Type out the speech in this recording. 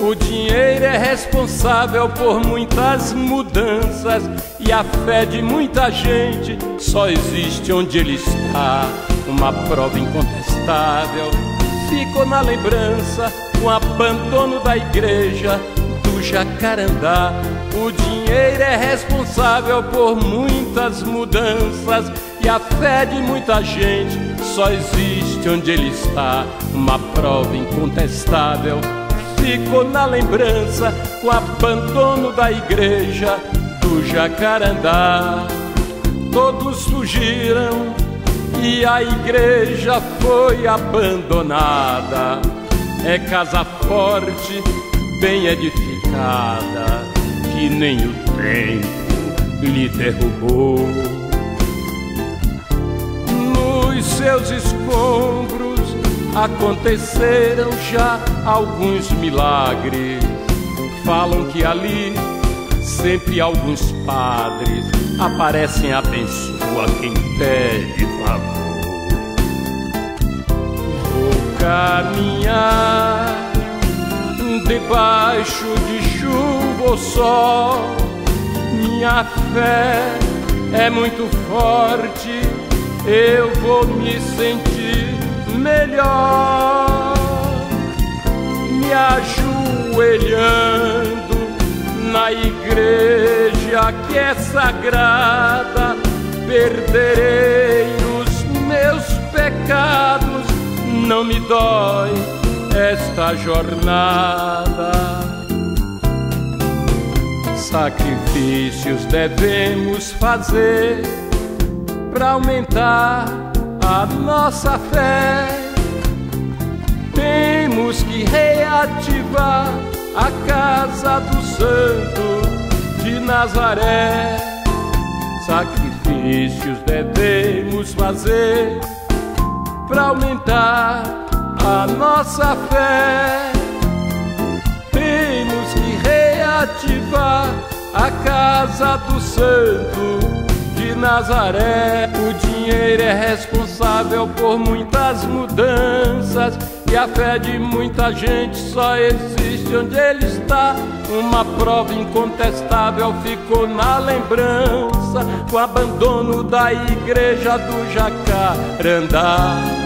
O dinheiro é responsável por muitas mudanças, e a fé de muita gente só existe onde ele está. Uma prova incontestável ficou na lembrança, o abandono da igreja do Jacarandá. O dinheiro é responsável por muitas mudanças, e a fé de muita gente só existe onde ele está. Uma prova incontestável ficou na lembrança, o abandono da igreja do Jacarandá. Todos fugiram e a igreja foi abandonada. É casa forte, bem edificada, que nem o tempo lhe derrubou. Nos seus escombros aconteceram já alguns milagres. Falam que ali sempre alguns padres aparecem, abençoa quem pede favor. Vou caminhar debaixo de chuva ou sol, minha fé é muito forte, eu vou me sentir melhor, me ajoelhando na igreja que é sagrada. Perderei os meus pecados, não me dói esta jornada. Sacrifícios devemos fazer para aumentar a nossa fé. Temos que reativar a casa do Santo de Nazaré. Sacrifícios devemos fazer para aumentar a nossa fé. Temos que reativar a casa do Santo de Nazaré. O dinheiro é responsável por muitas mudanças, e a fé de muita gente só existe onde ele está. Uma prova incontestável ficou na lembrança, o abandono da igreja do Jacarandá.